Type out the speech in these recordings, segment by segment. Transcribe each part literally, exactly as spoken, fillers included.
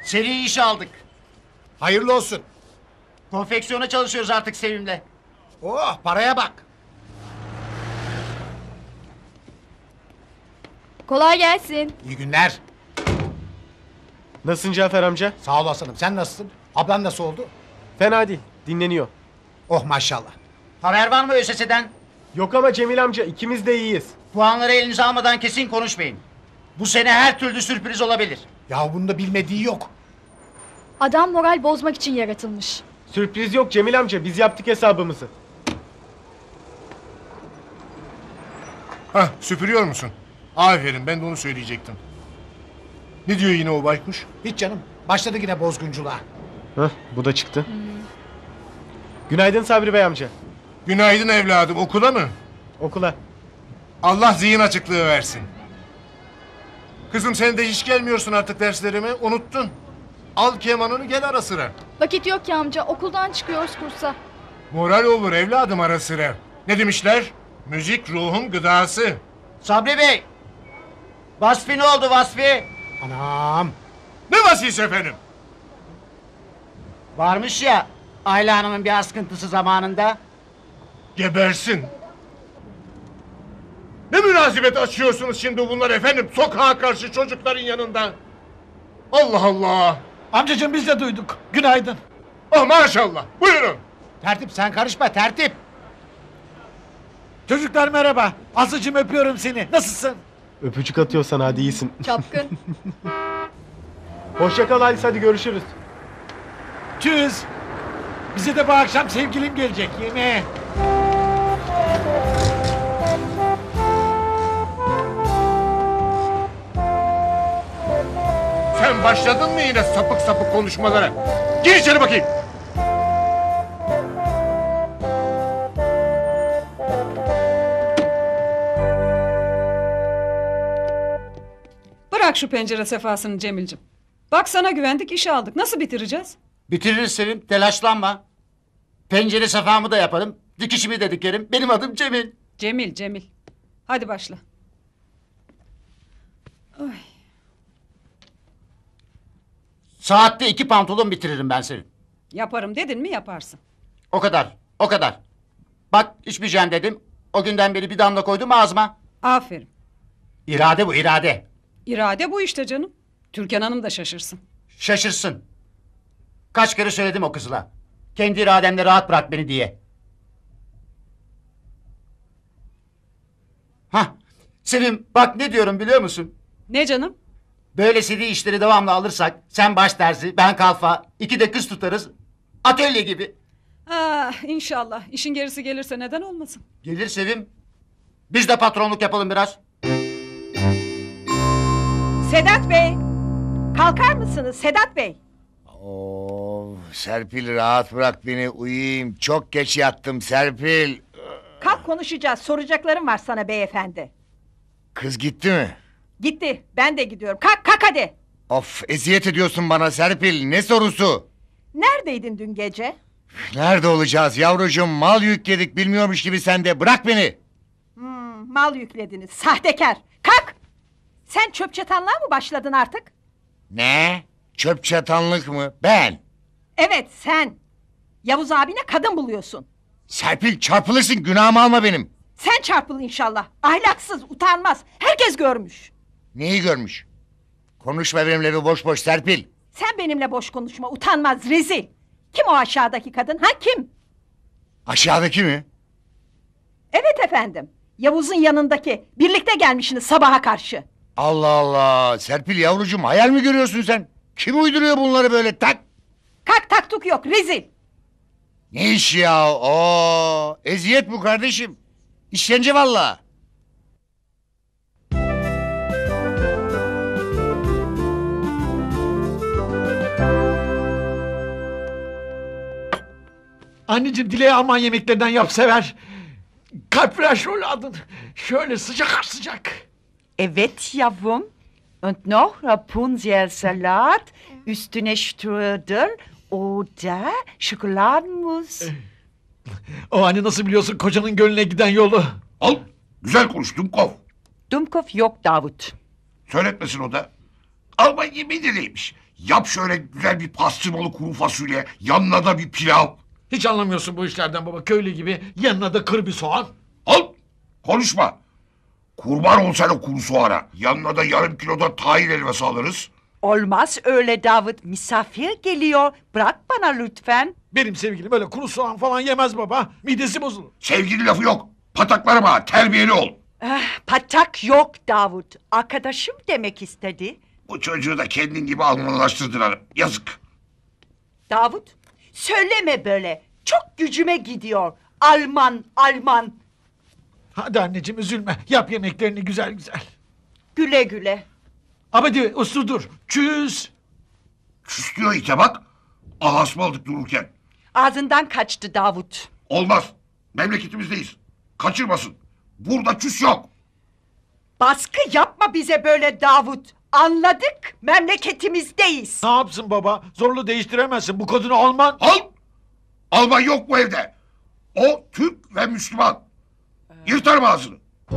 Seri iş aldık. Hayırlı olsun. Konfeksiyona çalışıyoruz artık Sevim'le. Oh, paraya bak. Kolay gelsin. İyi günler. Nasılsın Cafer amca? Sağ ol aslanım. Sen nasılsın? Ablan nasıl oldu? Fena değil. Dinleniyor. Oh maşallah. Haber var mı ÖSS'den? Yok ama Cemil amca ikimiz de iyiyiz. Puanları elinize almadan kesin konuşmayın. Bu sene her türlü sürpriz olabilir. Ya bunda bilmediği yok. Adam moral bozmak için yaratılmış. Sürpriz yok Cemil amca. Biz yaptık hesabımızı. Hah, süpürüyor musun? Aferin, ben de onu söyleyecektim. Ne diyor yine o baykuş? Hiç canım. Başladı yine bozgunculuğa. Hah, bu da çıktı. Günaydın Sabri Bey amca. Günaydın evladım, okula mı? Okula. Allah zihin açıklığı versin. Kızım sen de hiç gelmiyorsun artık derslerime, unuttun. Al kemanını gel ara sıra. Vakit yok ki amca, okuldan çıkıyoruz kursa. Moral olur evladım ara sıra. Ne demişler? Müzik ruhun gıdası. Sabri Bey! Vasfi ne oldu Vasfi? Anam. Ne vasisi efendim? Varmış ya Ayla Hanım'ın bir askıntısı zamanında. Gebersin. Ne münasebet açıyorsunuz şimdi bunlar efendim? Sokağa karşı çocukların yanında. Allah Allah. Amcacığım biz de duyduk. Günaydın. Oh maşallah. Buyurun. Tertip sen karışma tertip. Çocuklar merhaba. Aslıcığım öpüyorum seni. Nasılsın? Öpücük atıyorsan hadi iyisin. Çapkın. Hoşça kal Halis, hadi görüşürüz. Tschüss. Bize de bu akşam sevgilim gelecek yemeğe. Sen başladın mı yine sapık sapık konuşmalara? Gir içeri bakayım. Bırak şu pencere sefasını Cemil'cim. Bak sana güvendik, iş aldık. Nasıl bitireceğiz? Bitiririz Sevim, telaşlanma. Pencere sefamı da yaparım. Dikişimi de dikerim. Benim adım Cemil. Cemil, Cemil. Hadi başla. Ay. Saatte iki pantolon bitiririm ben Sevim. Yaparım dedin mi yaparsın. O kadar, o kadar. Bak içmeyeceğim dedim. O günden beri bir damla koydum ağzıma. Aferin. İrade bu, irade. İrade bu işte canım. Türkan Hanım da şaşırsın. Şaşırsın. Kaç kere söyledim o kızla. Kendi irademle rahat bırak beni diye. Hah, Sevim bak ne diyorum biliyor musun? Ne canım? Böyle seri işleri devamlı alırsak, sen baş terzi, ben kalfa, iki de kız tutarız. Atölye gibi. Ah, inşallah. İşin gerisi gelirse neden olmasın? Gelir Sevim. Biz de patronluk yapalım biraz. Sedat Bey! Kalkar mısınız Sedat Bey? Oo, Serpil rahat bırak beni uyuyayım. Çok geç yattım Serpil. Kalk konuşacağız. Soracaklarım var sana beyefendi. Kız gitti mi? Gitti. Ben de gidiyorum. Kalk kalk hadi. Of eziyet ediyorsun bana Serpil. Ne sorusu? Neredeydin dün gece? Nerede olacağız yavrucuğum? Mal yükledik bilmiyormuş gibi sen de. Bırak beni. Hmm, mal yüklediniz. Sahtekar. Kalk! Sen çöp çatanlığa mı başladın artık? Ne? Çöp çatanlık mı? Ben. Evet sen. Yavuz abine kadın buluyorsun. Serpil çarpılırsın, günahımı alma benim. Sen çarpıl inşallah. Ahlaksız, utanmaz. Herkes görmüş. Neyi görmüş? Konuşma benimle bir boş boş Serpil. Sen benimle boş konuşma. Utanmaz, rezil. Kim o aşağıdaki kadın? Ha kim? Aşağıdaki mi? Evet efendim. Yavuz'un yanındaki. Birlikte gelmişsiniz sabaha karşı. Allah Allah. Serpil yavrucuğum hayal mi görüyorsun sen? Kim uyduruyor bunları böyle tak? Kalk taktuk yok, rezil. Ne iş ya? Oo, eziyet bu kardeşim. İşkence valla. Anneciğim Dile'ye Alman yemeklerinden yap sever. Kalpraşol adın. Şöyle sıcak sıcak. Evet yavrum. Und noch Rapunzel-Salat, üstüne Strudel oder Schokoladenmus. O hani nasıl biliyorsun kocanın gönlüne giden yolu? Al, güzel konuş Dumkov. Dumkov yok Davut. Söyletmesin o da. Alman yemeği de neymiş? Yap şöyle güzel bir pastırmalı kuru fasulye. Yanına da bir pilav. Hiç anlamıyorsun bu işlerden baba. Köylü gibi yanına da kır bir soğan. Al. Konuşma. Kurban olsan o kuru soğana. Yanına da yarım kilo da tahin helvası alırız. Olmaz öyle Davut. Misafir geliyor. Bırak bana lütfen. Benim sevgilim öyle kuru soğan falan yemez baba. Midesi bozulur. Sevgili lafı yok. Pataklarıma terbiyeli ol. Eh, patak yok Davut. Arkadaşım demek istedi. Bu çocuğu da kendin gibi Almanlaştırdılar. Yazık. Davut, söyleme böyle. Çok gücüme gidiyor. Alman, Alman. Hadi anneciğim üzülme. Yap yemeklerini güzel güzel. Güle güle. Abadi uslu dur. Çüz. Küslüyor ite bak. Ahas aldık dururken. Ağzından kaçtı Davut. Olmaz. Memleketimizdeyiz. Kaçırmasın. Burada küs yok. Baskı yapma bize böyle Davut. Anladık, memleketimizdeyiz. Ne yapsın baba? Zorla değiştiremezsin. Bu kadını Alman. Al. Alman yok bu evde. O Türk ve Müslüman. Yırtarım ağzını.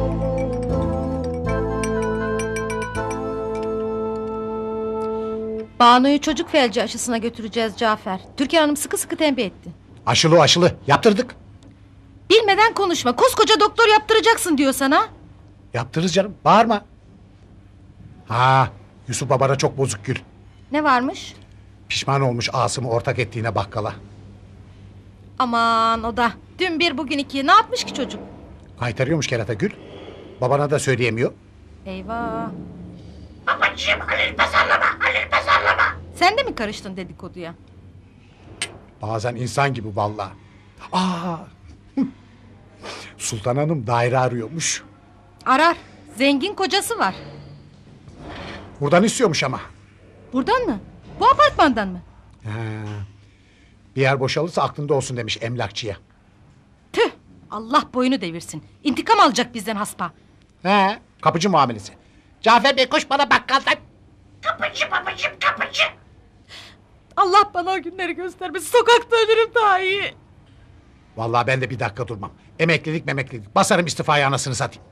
Banu'yu çocuk felci aşısına götüreceğiz Cafer. Türkan Hanım sıkı sıkı tembih etti. Aşılı aşılı. Yaptırdık. Bilmeden konuşma. Koskoca doktor yaptıracaksın diyor sana. Yaptırırız canım. Bağırma. Ha, Yusuf babana çok bozuk Gül. Ne varmış? Pişman olmuş Asım'ı ortak ettiğine bakkala. Aman o da. Dün bir bugün iki. Ne yapmış ki çocuk? Kaytarıyormuş kerata Gül. Babana da söyleyemiyor. Eyvah. Babacığım Halil pazarlama. Halil pazarlama. Sen de mi karıştın dedikoduya? Bazen insan gibi vallahi. Aa. Sultan Hanım daire arıyormuş. Arar. Zengin kocası var. Buradan istiyormuş ama. Buradan mı? Bu apartmandan mı? Ha. Bir yer boşalırsa aklında olsun demiş emlakçıya. Tüh. Allah boyunu devirsin. İntikam alacak bizden haspa. He, kapıcı muamelesi. Cafer Bey koş bana bakkaldan. Kapıcı babacığım kapıcı. Allah bana o günleri göstermesin. Sokakta ölürüm daha iyi. Vallahi ben de bir dakika durmam. Emeklilik memeklilik. Basarım istifaya anasını satayım.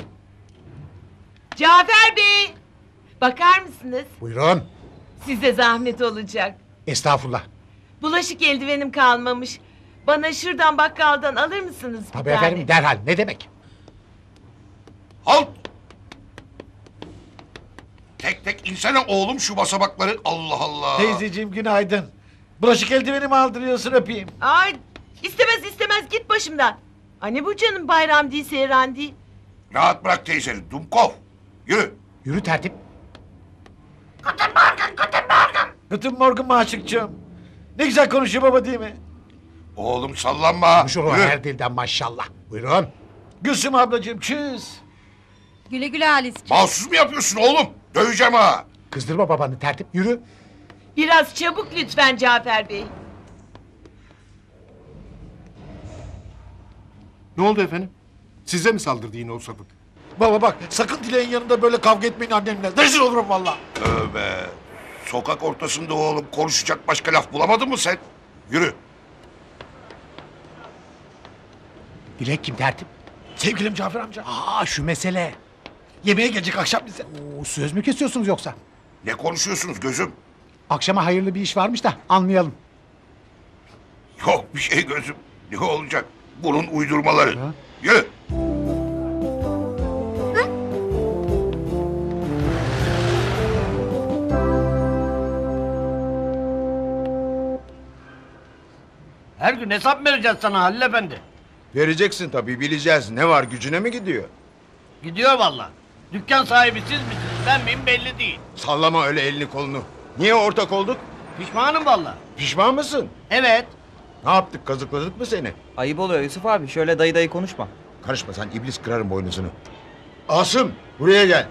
Cafer Bey! Bakar mısınız? Buyurun. Size zahmet olacak. Estağfurullah. Bulaşık eldivenim kalmamış. Bana şuradan bakkaldan alır mısınız bir Tabii tane? efendim derhal. Ne demek? Halt. Tek tek insene oğlum şu basamakları. Allah Allah. Teyzeciğim günaydın. Bulaşık eldivenimi aldırıyorsun öpeyim. Ay istemez istemez git başımdan. Anne bu canım bayram değil seyran değil. Rahat bırak teyzeni. Dumkov. Yürü. Yürü tertip. Guten Morgen maşıkçığım. Ne güzel konuşuyor baba değil mi? Oğlum sallanma. Konuşur o Yürü. her dilden maşallah. Buyurun. Gülsüm ablacığım çüz. Güle güle Halis'ciğim. Mahsus mu yapıyorsun oğlum? Döveceğim ha. Kızdırma babanı tertip. Yürü. Biraz çabuk lütfen Cafer Bey. Ne oldu efendim? Size mi saldırdı yine o sapık? Baba bak sakın Dilek'in yanında böyle kavga etmeyin annemle. Rezil olurum valla. Tövbe. Sokak ortasında oğlum konuşacak başka laf bulamadın mı sen? Yürü. Dilek kim tertip? Sevgilim Cafer amca. Aa şu mesele. Yemeğe gelecek akşam bize. Oo, söz mü kesiyorsunuz yoksa? Ne konuşuyorsunuz gözüm? Akşama hayırlı bir iş varmış da anlayalım. Yok bir şey gözüm. Ne olacak? Bunun uydurmaları. Ha? Yürü. Her gün hesap vereceğiz sana Halil Efendi. Vereceksin tabii bileceğiz. Ne var gücüne mi gidiyor? Gidiyor valla. Dükkan sahibi siz misiniz ben miyim belli değil. Sallama öyle elini kolunu. Niye ortak olduk? Pişmanım valla. Pişman mısın? Evet. Ne yaptık kazıkladık mı seni? Ayıp oluyor Yusuf abi. Şöyle dayı dayı konuşma. Karışma sen iblis kırarım boynuzunu. Asım buraya gel.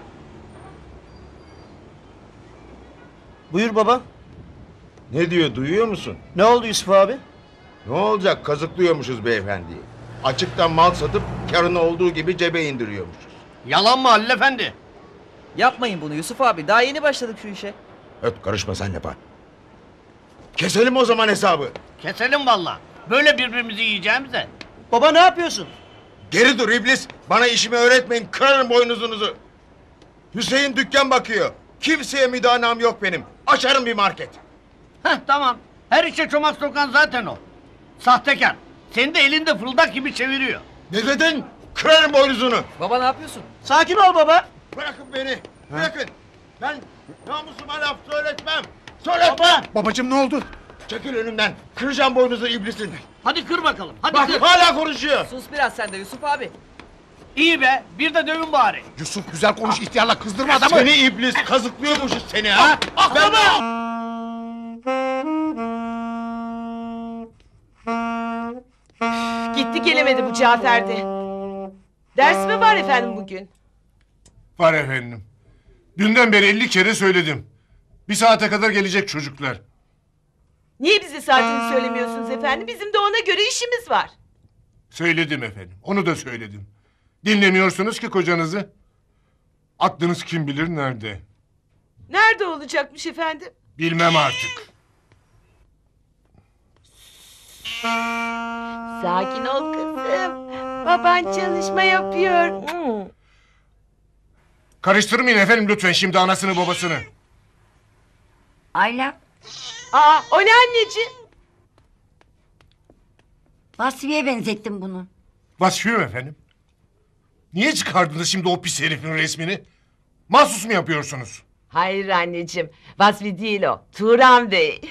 Buyur baba. Ne diyor duyuyor musun? Ne oldu Yusuf abi? Ne olacak kazıklıyormuşuz beyefendiyi. Açıktan mal satıp karını olduğu gibi cebe indiriyormuşuz. Yalan mı Halil Efendi? Yapmayın bunu Yusuf abi. Daha yeni başladık şu işe. Öt karışma sen yapar. Keselim o zaman hesabı. Keselim valla. Böyle birbirimizi yiyeceğimize. Baba ne yapıyorsun? Geri dur iblis. Bana işimi öğretmeyin kırarım boynuzunuzu. Hüseyin dükkan bakıyor. Kimseye müdanam yok benim. Açarım bir market. Heh tamam. Her işe çomak sokan zaten o. Sahtekar. Seni de elinde fırıldak gibi çeviriyor. Ne dedin? Kırarım boynuzunu. Baba ne yapıyorsun? Sakin ol baba. Bırakın beni. Bırakın. Ben namusuma laf söyletmem. Söyletmem. Baba. Babacığım ne oldu? Çekil önümden. Kıracağım boynuzu iblisin. Hadi kır bakalım. Hadi Bak kır. hala konuşuyor. Sus biraz sen de Yusuf abi. İyi be. Bir de dövün bari. Yusuf güzel konuş ihtiyarla kızdırma adamı. Seni iblis kazıklıyormuşuz seni ha. Ah Ben baba. Gitti gelemedi bu Cafer'de. Ders mi var efendim bugün? Var efendim. Dünden beri elli kere söyledim. Bir saate kadar gelecek çocuklar. Niye bize saatini söylemiyorsunuz efendim? Bizim de ona göre işimiz var. Söyledim efendim. Onu da söyledim. Dinlemiyorsunuz ki kocanızı. Aklınız kim bilir nerede. Nerede olacakmış efendim? Bilmem artık. Sakin ol kızım. Baban çalışma yapıyor. Hmm. Karıştırmayın efendim lütfen şimdi anasını babasını. Ayla, Aa, o ne anneciğim? Vasfiye benzettim bunu. Vasfiye mi efendim? Niye çıkardınız şimdi o pis herifin resmini? Mahsus mu yapıyorsunuz? Hayır anneciğim. Vasfi değil o. Turan Bey.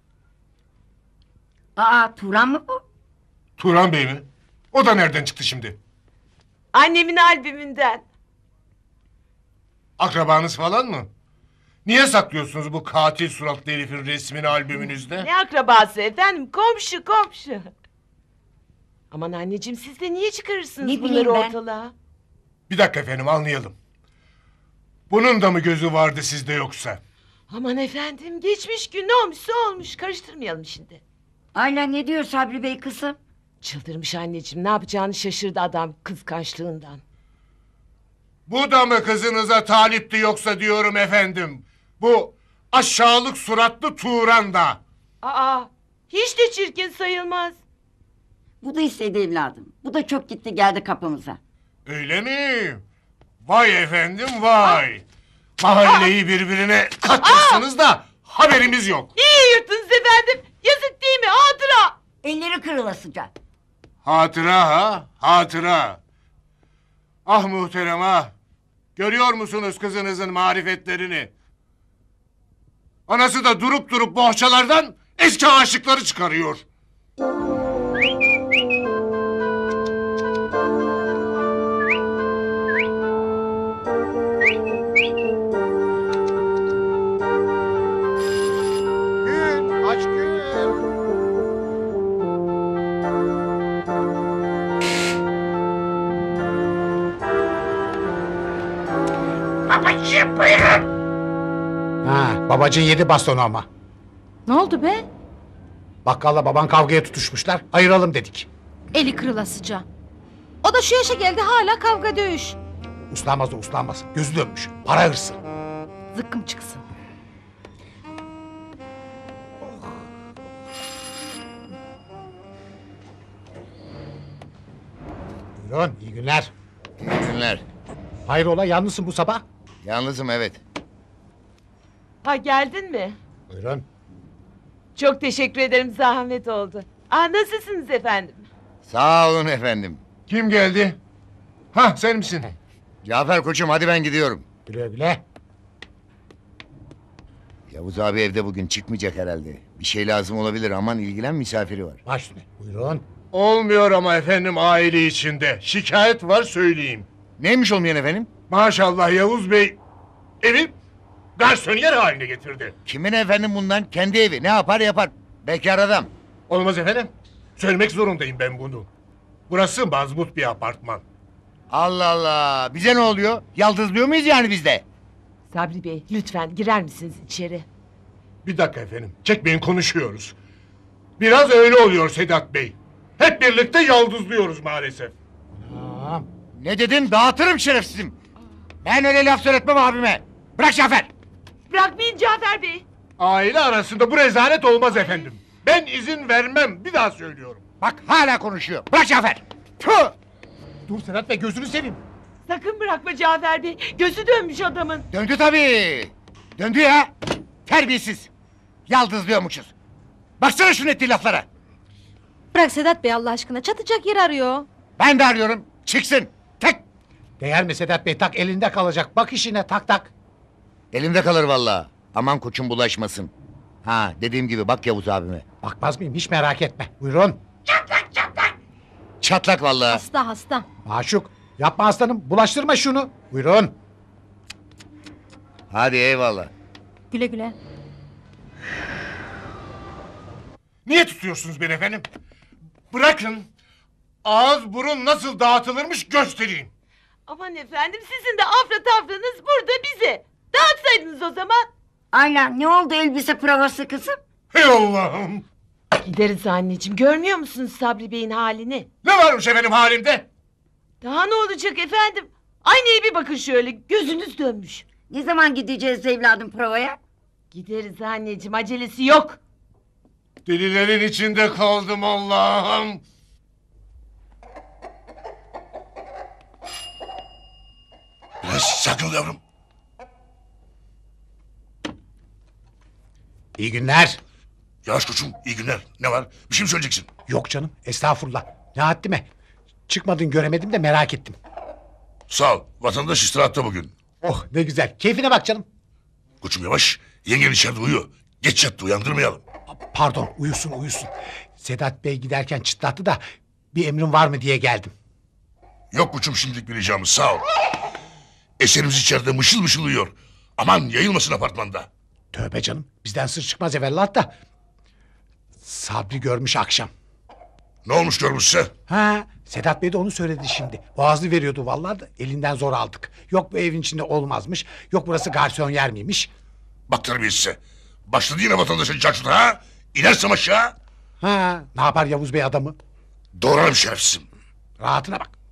Aa, Turan mı bu? Turan Bey mi? O da nereden çıktı şimdi? Annemin albümünden. Akrabanız falan mı? Niye saklıyorsunuz bu katil suratlı herifin resmini albümünüzde? Ne akrabası efendim? Komşu komşu. Aman anneciğim siz de niye çıkarırsınız Ne bunları bileyim ben? ortalığa? Bir dakika efendim anlayalım. Bunun da mı gözü vardı sizde yoksa? Aman efendim geçmiş gün ne olmuşsa olmuş. Karıştırmayalım şimdi. Ayla ne diyor Sabri Bey kızım? Çıldırmış anneciğim. Ne yapacağını şaşırdı adam kıskançlığından. Bu da mı kızınıza talipti yoksa diyorum efendim. Bu aşağılık suratlı Turan da. Aa, hiç de çirkin sayılmaz. Bu da istedi evladım. Bu da çok gitti geldi kapımıza. Öyle mi? Vay efendim vay. Mahalleyi birbirine katmışsınız da haberimiz yok. Niye yırttınız efendim? Yazık değil mi? Hatıra. Elleri kırılasıca. Hatıra ha, hatıra. Ah muhterem ah. Görüyor musunuz kızınızın marifetlerini? Anası da durup durup bohçalardan eski aşıkları çıkarıyor. Gün aç gün. Babacığım buyurun. Ha, babacığın yedi bastonu ama. Ne oldu be? Bakkalla baban kavgaya tutuşmuşlar. Ayıralım dedik. Eli kırılasıca. O da şu yaşa geldi hala kavga dövüş. Uslanmaz da uslanmaz. Gözü dönmüş. Para hırsı. Zıkkım çıksın. Buyurun iyi günler. İyi günler. Hayrola yalnızsın bu sabah? Yalnızım evet. Ha geldin mi? Buyurun. Çok teşekkür ederim zahmet oldu. Aa, nasılsınız efendim? Sağ olun efendim. Kim geldi? Hah sen misin? Cafer koçum hadi ben gidiyorum. Güle güle. Yavuz abi evde bugün çıkmayacak herhalde. Bir şey lazım olabilir aman ilgilen misafiri var. Baş üstüne. Buyurun. Olmuyor ama efendim aile içinde. Şikayet var söyleyeyim. Neymiş olmayan efendim? Maşallah Yavuz Bey evi garsoniyer haline getirdi. Kimin efendim bundan? Kendi evi. Ne yapar yapar. Bekar adam. Olmaz efendim. Söylemek zorundayım ben bunu. Burası mazbut bir apartman. Allah Allah. Bize ne oluyor? Yaldızlıyor muyuz yani bizde? Sabri Bey lütfen girer misiniz içeri? Bir dakika efendim. Çekmeyin konuşuyoruz. Biraz öyle oluyor Sedat Bey. Hep birlikte yaldızlıyoruz maalesef. Tamam. Ne dedin? Dağıtırım şerefsizim. Ben öyle laf söyletmem abime. Bırak Cafer. Bırakmayın Cafer Bey. Aile arasında bu rezalet olmaz efendim. Ben izin vermem. Bir daha söylüyorum. Bak hala konuşuyor. Bırak Cafer. Tüh! Dur Sedat Bey gözünü seveyim. Sakın bırakma Cafer Bey. Gözü dönmüş adamın. Döndü tabii. Döndü ya. Terbiyesiz. Yaldızlıyormuşuz. Baksana şu netli laflara. Bırak Sedat Bey Allah aşkına. Çatacak yer arıyor. Ben de arıyorum. Çıksın. Tek. Değer mi Sedat Bey? Tak elinde kalacak. Bak işine tak tak. Elimde kalır vallahi. Aman koçum bulaşmasın. Ha dediğim gibi bak Yavuz abime. Bakmaz mıyım? Hiç merak etme. Buyurun. Çatlak vallahi. Hasta hasta. Maşuk. Yapma aslanım. Bulaştırma şunu. Buyurun. Hadi eyvallah. Güle güle. Niye tutuyorsunuz beni efendim? Bırakın. Ağız burun nasıl dağıtılırmış göstereyim. Aman efendim sizin de afra tafranız burada bize. Dağıtsaydınız o zaman. Aynen ne oldu elbise provası kızım? Hey Allah'ım. Gideriz anneciğim. Görmüyor musunuz Sabri Bey'in halini? Ne varmış efendim halimde? Daha ne olacak efendim? Aynaya bir bakın şöyle. Gözünüz dönmüş. Ne zaman gideceğiz evladım provaya? Gideriz anneciğim. Acelesi yok. Delilerin içinde kaldım Allah'ım. Biraz sakın yavrum. İyi günler. Yavaş koçum iyi günler. Ne var? Bir şey mi söyleyeceksin? Yok canım. Estağfurullah. Ne haddime. Çıkmadın göremedim de merak ettim. Sağ ol. Vatandaş istirahatta bugün. Oh ne güzel. Keyfine bak canım. Koçum yavaş. Yengen içeride uyuyor. Geç yattı uyandırmayalım. Pardon uyusun uyusun. Sedat Bey giderken çıtlattı da bir emrin var mı diye geldim. Yok koçum şimdilik bir ricamız sağ ol. Eserimiz içeride mışıl mışıl uyuyor. Aman yayılmasın apartmanda. Tövbe canım. Bizden sır çıkmaz evvelallah da. Sabri görmüş akşam. Ne olmuş görmüşse? Ha, Sedat Bey de onu söyledi şimdi. Boğazlı veriyordu vallahi da elinden zor aldık. Yok bu evin içinde olmazmış. Yok burası garson yer miymiş? Bak terbiyesize. Başladı yine vatandaşa caçta ha? İnersem aşağı. Ha, ne yapar Yavuz Bey adamı? Doğrarım şerefsizim. Rahatına bak.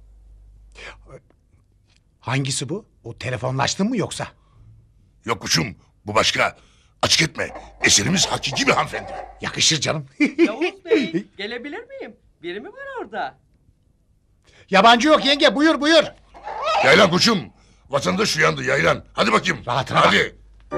Hangisi bu? O telefonlaştın mı yoksa? Yok koçum bu başka. Açık etme. Eserimiz hakiki bir hanımefendi. Yakışır canım. Yavuz Bey gelebilir miyim? Biri mi var orada? Yabancı yok yenge buyur buyur. Yaylan koçum. Vatandaş uyandı yaylan. Hadi bakayım. Rahatına Hadi.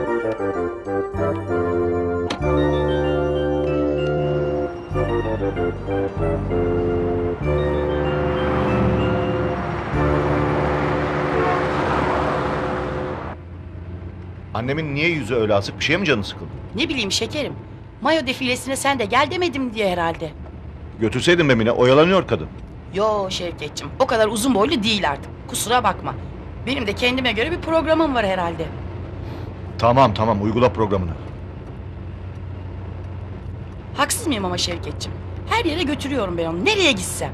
Annemin niye yüzü öyle asık, bir şeye mi canı sıkıldı? Ne bileyim şekerim. Mayo defilesine sen de gel demedim diye herhalde. Götürseydin Memine, oyalanıyor kadın. Yo Şevketçim, o kadar uzun boylu değil artık. Kusura bakma. Benim de kendime göre bir programım var herhalde. Tamam tamam, uygula programını. Haksız mıyım ama Şevketçim? Her yere götürüyorum ben onu. Nereye gitsem?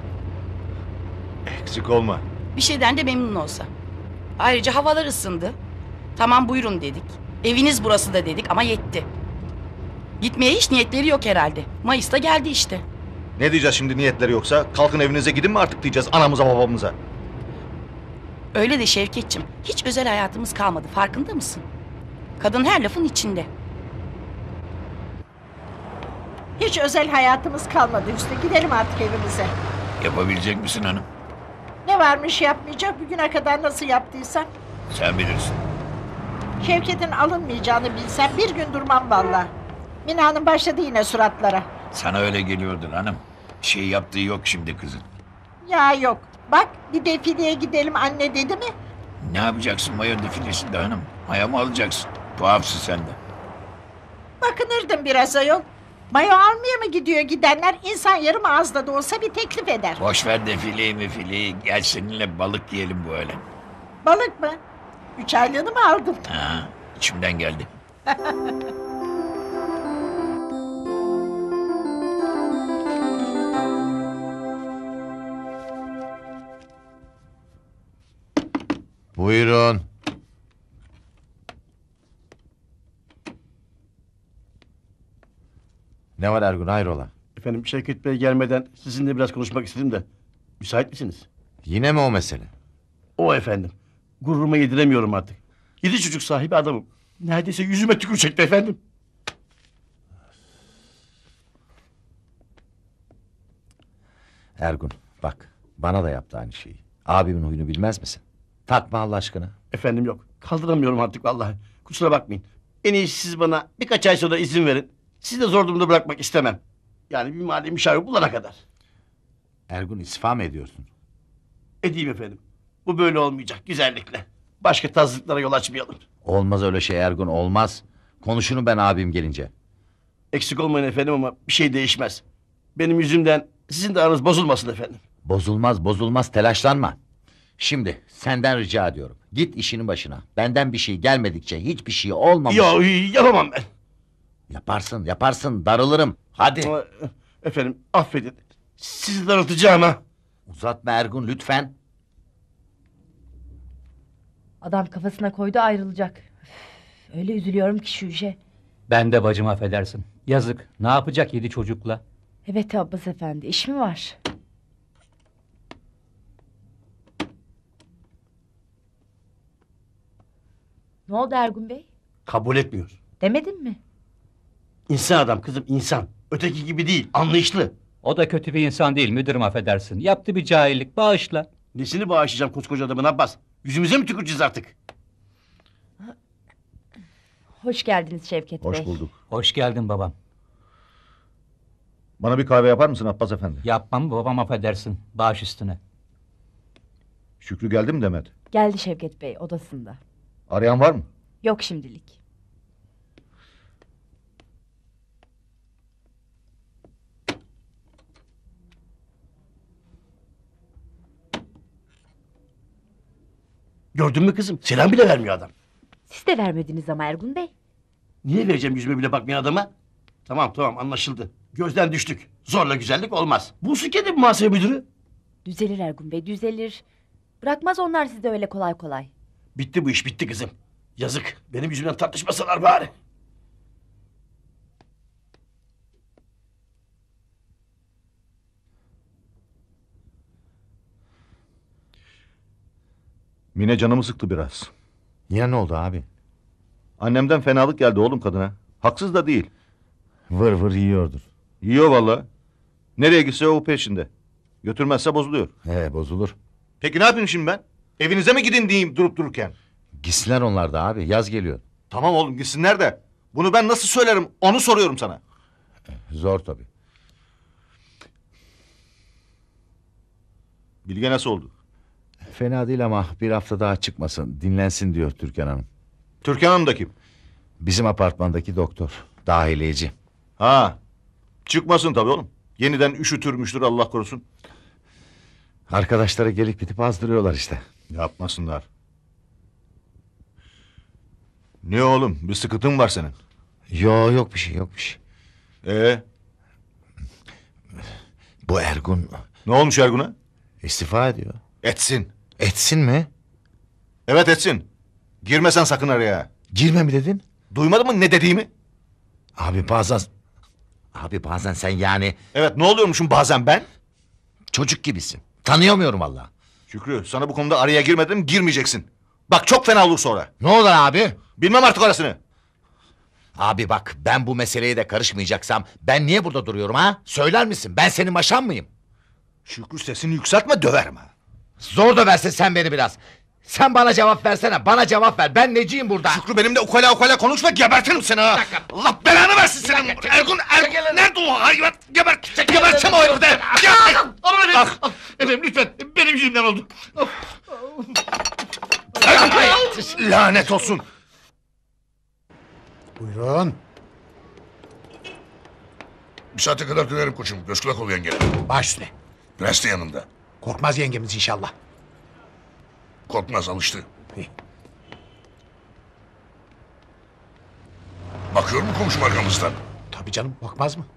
Eksik olma. Bir şeyden de memnun olsa. Ayrıca havalar ısındı. Tamam buyurun dedik. Eviniz burası da dedik ama yetti. Gitmeye hiç niyetleri yok herhalde. Mayıs'ta geldi işte. Ne diyeceğiz şimdi niyetleri yoksa? Kalkın evinize gidin mi artık diyeceğiz anamıza babamıza? Öyle de Şevketçim, hiç özel hayatımız kalmadı. Farkında mısın? Kadın her lafın içinde. Hiç özel hayatımız kalmadı Hüsnü. Gidelim artık evimize. Yapabilecek misin hanım? Ne varmış yapmayacak bugüne kadar nasıl yaptıysan. Sen bilirsin. Şevket'in alınmayacağını bilsem bir gün durmam vallahi. Mina'nın başladı yine suratlara. Sana öyle geliyordur hanım. Bir şey yaptığı yok şimdi kızın. Ya yok. Bak bir defileye gidelim anne dedi mi? Ne yapacaksın mayo defilesinde hanım? Maya mı alacaksın? Tuhafsın sen de. Bakınırdım biraz ayol. Mayo almaya mı gidiyor gidenler? İnsan yarım ağızda da olsa bir teklif eder. Boş ver defileyi mefileyi. Gel seninle balık yiyelim bu öğlen. Balık mı? Üç aylığını mı aldın? Ha, içimden geldi. Buyurun. Ne var Ergun hayrola? Efendim Şevket Bey gelmeden sizinle biraz konuşmak istedim de. Müsait misiniz? Yine mi o mesele? O efendim. Gururuma yediremiyorum artık. Yedi çocuk sahibi adamım. Neredeyse yüzüme tükürecekti efendim. Ergun bak bana da yaptı aynı şeyi. Abimin huyunu bilmez misin? Takma Allah aşkına. Efendim yok. Kaldıramıyorum artık vallahi. Kusura bakmayın. En iyisi siz bana birkaç ay sonra izin verin. Sizi de zor durumda bırakmak istemem. Yani bir mali müşavir bulana kadar. Ergun istifa mı ediyorsun? Edeyim efendim. Bu böyle olmayacak güzellikle. Başka tazlıklara yol açmayalım. Olmaz öyle şey Ergun, olmaz. Konuşunu ben abim gelince. Eksik olmayın efendim ama bir şey değişmez. Benim yüzümden sizin de aranız bozulmasın efendim. Bozulmaz bozulmaz, telaşlanma. Şimdi senden rica ediyorum. Git işinin başına. Benden bir şey gelmedikçe hiçbir şey olmamış. Yo yapamam ben. Yaparsın yaparsın, darılırım. Hadi. Ama, efendim affedin. Sizi darıltacağım ha. Uzatma Ergun lütfen. Adam kafasına koydu ayrılacak. Üf, öyle üzülüyorum ki şu işe. Ben de bacım affedersin. Yazık. Ne yapacak yedi çocukla? Evet Abbas efendi, iş mi var? Ne oldu Ergun Bey? Kabul etmiyor. Demedin mi? İnsan adam kızım insan. Öteki gibi değil anlayışlı. O da kötü bir insan değil müdürüm affedersin. Yaptı bir cahillik, bağışla. Nesini bağışlayacağım koskoca adamın Abbas? Yüzümüze mi tüküreceğiz artık? Hoş geldiniz Şevket Bey. Hoş bulduk. Hoş geldin babam. Bana bir kahve yapar mısın Abbas efendi? Yapmam babam affedersin. Baş üstüne. Şükrü geldi mi Demet? Geldi Şevket Bey odasında. Arayan var mı? Yok şimdilik. Gördün mü kızım? Selam bile vermiyor adam. Siz de vermediniz ama Ergun Bey. Niye vereceğim yüzüme bile bakmayan adama? Tamam tamam anlaşıldı. Gözden düştük. Zorla güzellik olmaz. Bulsun kendi bir muhasebe müdürü. Düzelir Ergun Bey düzelir. Bırakmaz onlar sizi öyle kolay kolay. Bitti bu iş bitti kızım. Yazık. Benim yüzümden tartışmasalar bari. Mine canımı sıktı biraz. Yine ne oldu abi? Annemden fenalık geldi oğlum kadına. Haksız da değil. Vır vır yiyordur. Yiyor vallahi. Nereye gitse o peşinde. Götürmezse bozuluyor. He bozulur. Peki ne yapayım şimdi ben? Evinize mi gidin diyeyim durup dururken? Gitsinler onlar da abi, yaz geliyor. Tamam oğlum gitsinler de. Bunu ben nasıl söylerim onu soruyorum sana. Zor tabii. Bilge nasıl oldu? Fena değil ama bir hafta daha çıkmasın, dinlensin diyor Türkan Hanım. Türkan Hanım da kim? Bizim apartmandaki doktor, dahiliyeci. Ha, çıkmasın tabii oğlum. Yeniden üşütürmüştür Allah korusun. Arkadaşları gelip gidip azdırıyorlar işte. Yapmasınlar. Ne oğlum bir sıkıntın var senin? Yo yok bir şey yok bir şey. Ee? Bu Ergun... Ne olmuş Ergun'a? İstifa ediyor. Etsin. Etsin mi? Evet etsin. Girmesen sakın araya. Girme mi dedin? Duymadın mı ne dediğimi? Abi bazen... Abi bazen sen yani... Evet ne oluyormuşum bazen ben? Çocuk gibisin. Tanıyamıyorum valla. Şükrü sana bu konuda araya girmedim girmeyeceksin. Bak çok fena olur sonra. Ne olur abi? Bilmem artık orasını. Abi bak ben bu meseleye de karışmayacaksam ben niye burada duruyorum ha? Söyler misin? Ben senin maşan mıyım? Şükrü sesini yükseltme döverim ha. Zor döversin sen beni biraz. Sen bana cevap versene. Bana cevap ver. Ben neciyim burada? Şükrü benimle ukala ukala konuşma gebertirim seni ha. Allah belanı versin senin. Ergun Ergun nerede o hayvan? Gebert geberteceğim o herifi. Aman efendim. Ah, efendim lütfen benim yüzümden oldu. Ergun lanet olsun. Buyurun. Bir saate kadar dönerim koçum. Göz kulak ol yenge. Baş üstüne. Prens de yanında. Korkmaz yengemiz inşallah. Korkmaz alıştı. Bakıyor mu komşum arkamızdan? Tabii canım bakmaz mı?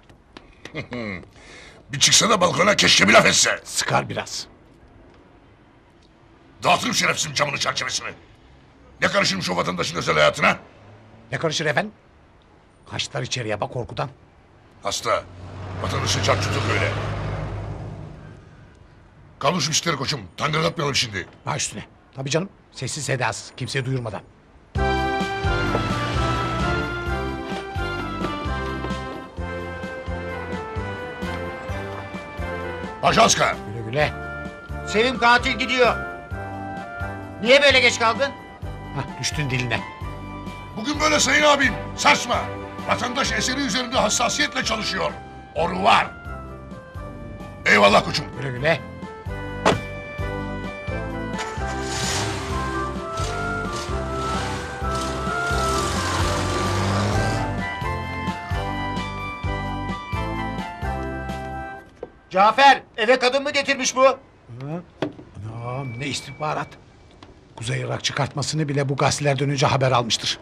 Bir çıksa da balkona keşke bir laf etse. Sıkar biraz. Dağıtırım şerefsizin camını çerçevesini. Ne karışırmış o vatandaşın özel hayatına? Ne karışır efendim? Kaçlar içeriye bak korkudan. Hasta. Vatandaşı çarp tutuk öyle. Kalmış müşteri koçum. Tangırdatmayalım şimdi. Baş üstüne. Tabii canım. Sessiz sedasız. Kimseye duyurmadan. Ajanska. Güle güle. Sevim katil gidiyor. Niye böyle geç kaldın? Hah düştün diline. Bugün böyle sayın abim. Sarsma. Vatandaş eseri üzerinde hassasiyetle çalışıyor. Oru var. Eyvallah koçum. Güle güle. Cafer eve kadın mı getirmiş bu? Ha? Anam, ne istihbarat. Kuzey Irak çıkartmasını bile bu gazetelerden önce haber almıştır.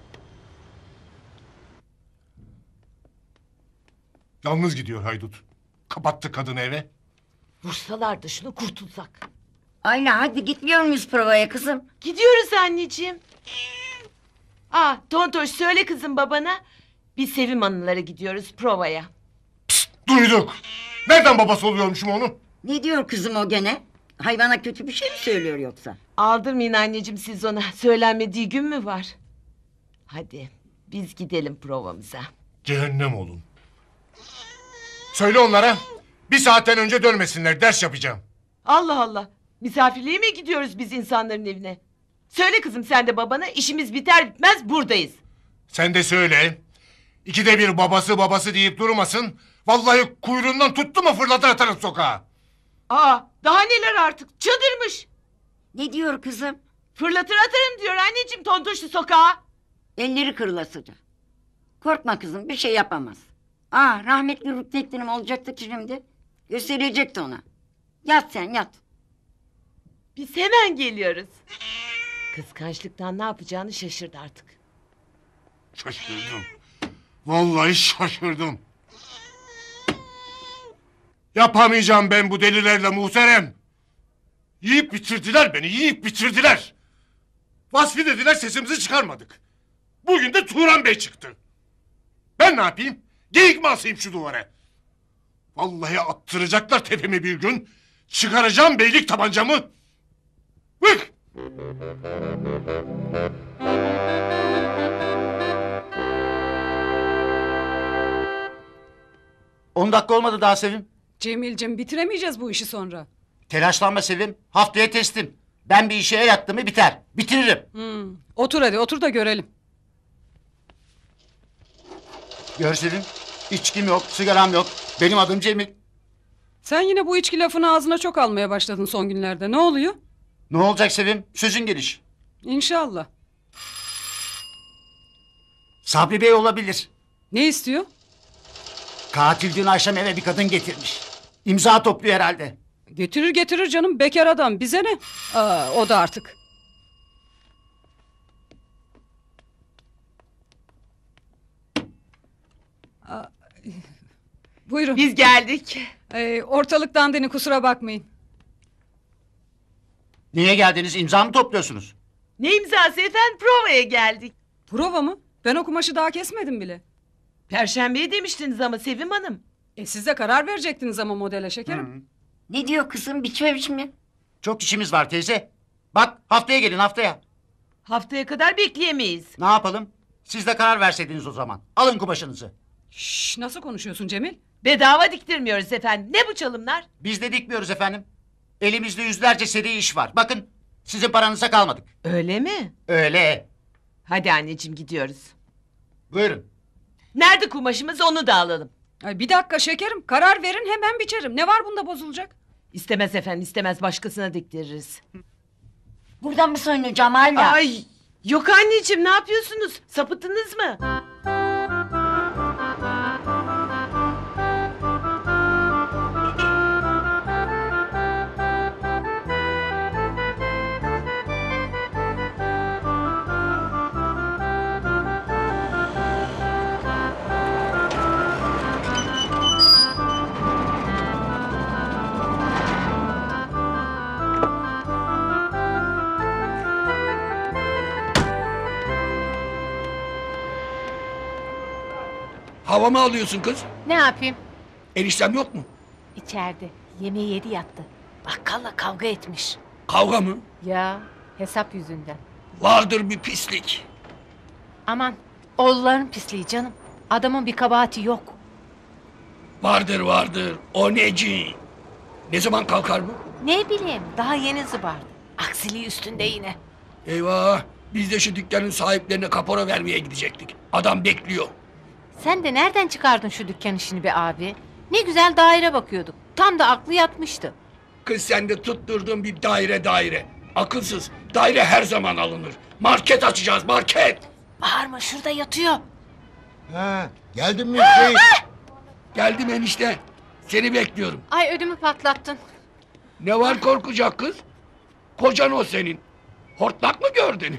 Yalnız gidiyor haydut. Kapattı kadını eve. Vursalardı şunu kurtulsak. Ayla hadi gitmiyor muyuz provaya kızım? Gidiyoruz anneciğim. Aa Tontoş söyle kızım babana. Biz Sevim Hanımlara gidiyoruz provaya. Duyduk. Nereden babası oluyormuşum onun? Ne diyor kızım o gene? Hayvana kötü bir şey mi söylüyor yoksa? Aldırmayın anneciğim siz ona. Söylenmediği gün mü var? Hadi biz gidelim provamıza. Cehennem olun. Söyle onlara. Bir saatten önce dönmesinler. Ders yapacağım. Allah Allah. Misafirliğe mi gidiyoruz biz insanların evine? Söyle kızım sen de babana işimiz biter bitmez buradayız. Sen de söyle. İkide bir babası babası deyip durmasın. Vallahi kuyruğundan tuttu mu fırlatır atarım sokağa. Aa daha neler artık çadırmış. Ne diyor kızım? Fırlatır atarım diyor anneciğim Tontoş'u sokağa. Elleri kırılasıca. Korkma kızım bir şey yapamaz. Aa rahmetli Rüknettin'im olacaktı ki şimdi. Gösterecekti ona. Yat sen yat. Biz hemen geliyoruz. Kıskançlıktan ne yapacağını şaşırdı artık. Şaşırdım. Vallahi şaşırdım. Yapamayacağım ben bu delilerle muhterem. Yiyip bitirdiler beni, yiyip bitirdiler. Vasfi dediler sesimizi çıkarmadık. Bugün de Turan Bey çıktı. Ben ne yapayım? Geyik mi asayım şu duvara? Vallahi attıracaklar tepemi bir gün. Çıkaracağım beylik tabancamı. Bık! On dakika olmadı daha Sevim. Cemil'cim bitiremeyeceğiz bu işi sonra. Telaşlanma Sevim. Haftaya teslim. Ben bir işe el attım mı biter. Bitiririm. Hmm. Otur hadi otur da görelim. Gör Sevim. İçkim yok, sigaram yok. Benim adım Cemil. Sen yine bu içki lafını ağzına çok almaya başladın son günlerde. Ne oluyor? Ne olacak Sevim? Sözün geliş. İnşallah. Sabri Bey olabilir. Ne istiyor? Katil dün akşam eve bir kadın getirmiş. İmza topluyor herhalde. Getirir getirir canım bekar adam bize ne? Aa, o da artık. Aa, buyurun. Biz geldik. Ee, ortalıktan deni kusura bakmayın. Niye geldiniz? İmza mı topluyorsunuz? Ne imzası efendim provaya geldik. Prova mı? Ben o kumaşı daha kesmedim bile. Perşembeye demiştiniz ama Sevim Hanım. E siz de karar verecektiniz ama modele şekerim. Hı. Ne diyor kızım biçme biçme. Çok işimiz var teyze. Bak haftaya gelin haftaya. Haftaya kadar bekleyemeyiz. Ne yapalım? Siz de karar verseydiniz o zaman. Alın kumaşınızı. Şşş, nasıl konuşuyorsun Cemil? Bedava diktirmiyoruz efendim. Ne bu çalımlar? Biz de dikmiyoruz efendim. Elimizde yüzlerce seri iş var. Bakın sizin paranıza kalmadık. Öyle mi? Öyle. Hadi anneciğim gidiyoruz. Buyurun. Nerede kumaşımız onu da alalım. Ay bir dakika şekerim karar verin hemen biçerim. Ne var bunda bozulacak? İstemez efendim istemez başkasına diktiririz. Buradan mı soyunacağım hala? Ay yok anneciğim ne yapıyorsunuz? Sapıttınız mı? Hava mı alıyorsun kız? Ne yapayım? Eniştem yok mu? İçeride. Yemeği yedi yattı. Bakkalla kavga etmiş. Kavga mı? Ya hesap yüzünden. Vardır bir pislik. Aman oğulların pisliği canım. Adamın bir kabahati yok. Vardır vardır. O neci? Ne zaman kalkar bu? Ne bileyim daha yeni zıbardı. Aksiliği üstünde yine. Eyvah. Biz de şu dükkanın sahiplerine kapora vermeye gidecektik. Adam bekliyor. Sen de nereden çıkardın şu dükkan işini be abi? Ne güzel daire bakıyorduk. Tam da aklı yatmıştı. Kız sen de tutturdun bir daire daire. Akılsız. Daire her zaman alınır. Market açacağız market. Bağırma şurada yatıyor. Ha, geldin mi Hüseyin? Geldim enişte. Seni bekliyorum. Ay ödümü patlattın. Ne var korkacak kız? Kocan o senin. Hortlak mı gördün?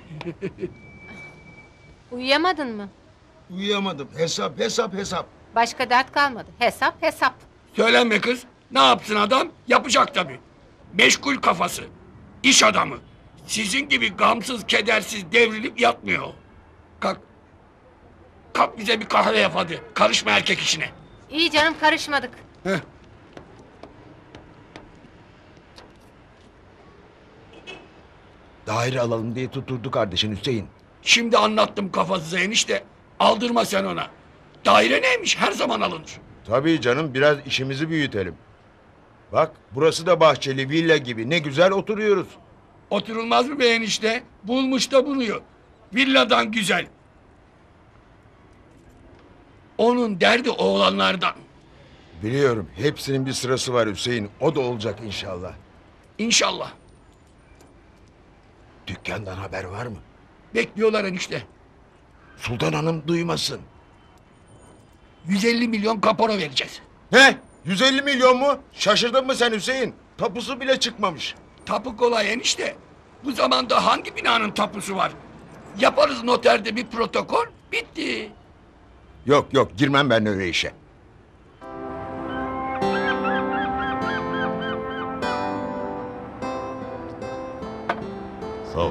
Uyuyamadın mı? Uyuyamadım. Hesap hesap hesap. Başka dert kalmadı. Hesap hesap. Söylenme kız. Ne yapsın adam? Yapacak tabii. Meşgul kafası. İş adamı. Sizin gibi gamsız, kedersiz devrilip yatmıyor. Kalk. Kalk bize bir kahve yap hadi. Karışma erkek işine. İyi canım karışmadık. Heh. Daire alalım diye tutturdu kardeşin Hüseyin. Şimdi anlattım kafasıza enişte. Aldırma sen ona. Daire neymiş? Her zaman alınır. Tabii canım, biraz işimizi büyütelim. Bak, burası da bahçeli villa gibi, ne güzel oturuyoruz. Oturulmaz mı be enişte? Bulmuş da buluyor. Villadan güzel. Onun derdi oğlanlardan. Biliyorum, hepsinin bir sırası var Hüseyin. O da olacak inşallah. İnşallah. Dükkandan haber var mı? Bekliyorlar enişte. Sultan Hanım duymasın. yüz elli milyon kapora vereceğiz. Ne? yüz elli milyon mu? Şaşırdın mı sen Hüseyin? Tapusu bile çıkmamış. Tapu kolay enişte. Bu zamanda hangi binanın tapusu var? Yaparız noterde bir protokol, bitti. Yok yok, girmem ben öyle işe. Sağ ol.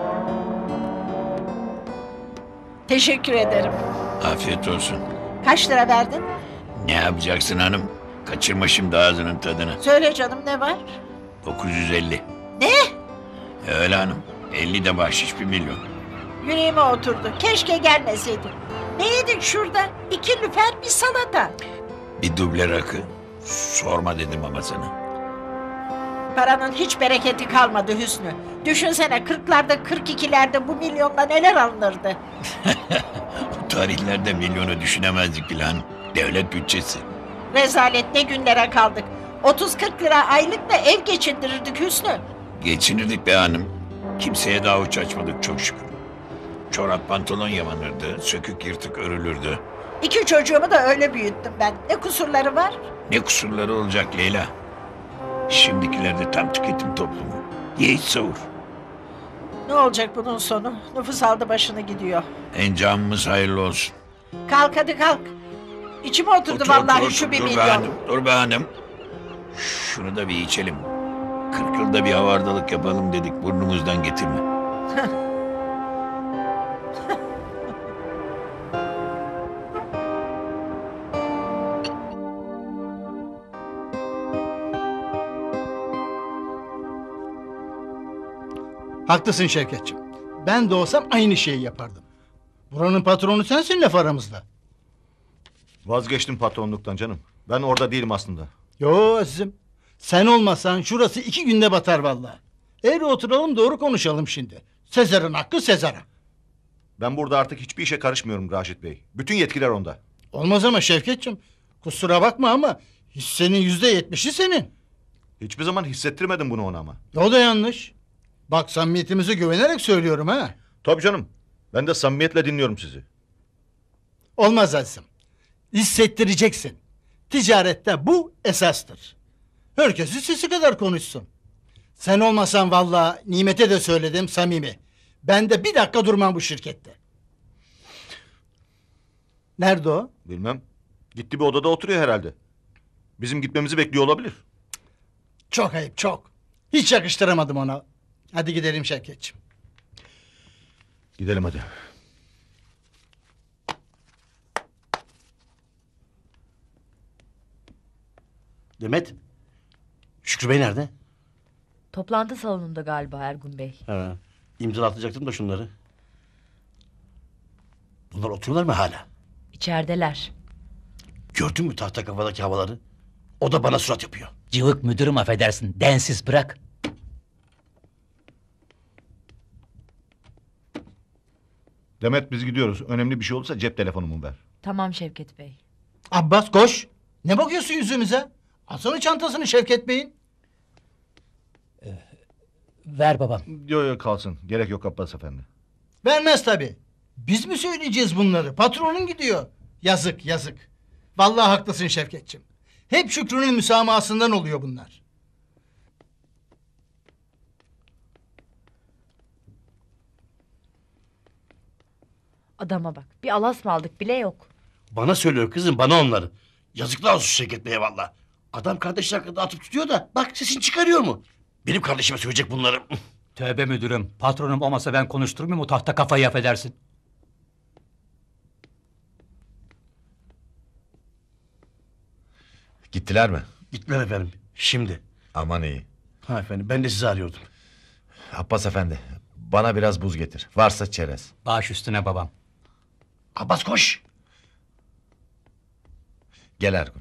Teşekkür ederim. Afiyet olsun. Kaç lira verdin? Ne yapacaksın hanım? Kaçırma şimdi ağzının tadını. Söyle canım ne var? dokuz yüz elli. Ne? Öyle hanım. elli de bahşiş bir milyon. Yüreğime oturdu. Keşke gelmeseydin. Ne yedik şurada? İki lüfer bir salata. Bir duble rakı. Sorma dedim ama sana. Paranın hiç bereketi kalmadı Hüsnü. Düşünsene kırklarda kırk ikilerde bu milyonla neler alınırdı. Bu tarihlerde milyonu düşünemezdik bile hanım. Devlet bütçesi. Rezalet ne günlere kaldık. otuz kırk lira aylıkla ev geçindirirdik Hüsnü. Geçinirdik be hanım. Kimseye daha avuç açmadık çok şükür. Çorap pantolon yamanırdı. Sökük yırtık örülürdü. İki çocuğumu da öyle büyüttüm ben. Ne kusurları var? Ne kusurları olacak Leyla. Şimdikilerde tam tüketim toplumu. Ye iç savur. Ne olacak bunun sonu? Nüfus aldı başını gidiyor. Encamımız hayırlı olsun. Kalk hadi kalk. İçime oturdu Otur, vallahi otur, şu otur, bir dur be milyon. hanım, dur be hanım. Şunu da bir içelim. Kırk yılda bir havardalık yapalım dedik, burnumuzdan getirme. Haklısın Şevketciğim. Ben de olsam aynı şeyi yapardım. Buranın patronu sensin, laf aramızda. Vazgeçtim patronluktan canım. Ben orada değilim aslında. Yo Aziz'im. Sen olmasan şurası iki günde batar vallahi. Eğri oturalım doğru konuşalım şimdi. Sezar'ın hakkı Sezar'a. Ben burada artık hiçbir işe karışmıyorum Raşit Bey. Bütün yetkiler onda. Olmaz ama Şevketciğim. Kusura bakma ama hissenin yüzde yetmişi senin. Hiçbir zaman hissettirmedim bunu ona ama. O da yanlış. Bak samimiyetimize güvenerek söylüyorum ha. Tabii canım. Ben de samimiyetle dinliyorum sizi. Olmaz Aziz'im. Hissettireceksin. Ticarette bu esastır. Herkes sesi kadar konuşsun. Sen olmasan vallahi Nimet'e de söyledim samimi. Ben de bir dakika durmam bu şirkette. Nerede o? Bilmem. Gitti bir odada oturuyor herhalde. Bizim gitmemizi bekliyor olabilir. Çok ayıp çok. Hiç yakıştıramadım ona. Hadi gidelim Şevketciğim. Gidelim hadi. Demet. Şükrü Bey nerede? Toplantı salonunda galiba Ergun Bey. Ha, imzalatacaktım da şunları. Bunlar oturuyorlar mı hala? İçerideler. Gördün mü tahta kafadaki havaları? O da bana surat yapıyor. Cıvık müdürüm affedersin. Densiz bırak. Demet biz gidiyoruz. Önemli bir şey olursa cep telefonumu ver. Tamam Şevket Bey. Abbas koş. Ne bakıyorsun yüzümüze? Alsana çantasını Şevket Bey'in. Ver babam. Yok yok kalsın. Gerek yok Abbas efendi. Vermez tabii. Biz mi söyleyeceğiz bunları? Patronun gidiyor. Yazık yazık. Vallahi haklısın Şevketçim. Hep Şükrü'nün müsamahasından oluyor bunlar. Adama bak. Bir alas mı aldık bile yok. Bana söylüyor kızım bana onları. Yazıklar olsun Şevket Bey'e valla. Adam kardeşler hakkında atıp tutuyor da bak sesini çıkarıyor mu? Benim kardeşime söyleyecek bunları. Tövbe müdürüm. Patronum olmasa ben konuşturmuyor mu tahta kafayı affedersin. Gittiler mi? Gittiler efendim. Şimdi. Aman iyi. Ha efendim ben de sizi arıyordum. Abbas efendi bana biraz buz getir. Varsa çerez. Baş üstüne babam. Abbas koş. Gel Ergun.